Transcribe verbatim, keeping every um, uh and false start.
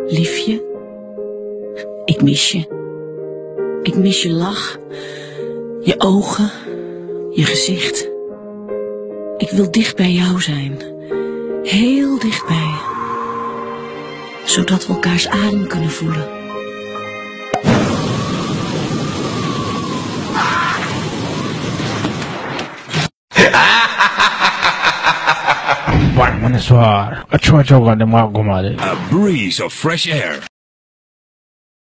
Liefje, ik mis je. Ik mis je lach, je ogen, je gezicht. Ik wil dicht bij jou zijn, heel dichtbij, zodat we elkaars adem kunnen voelen. A breeze of fresh air.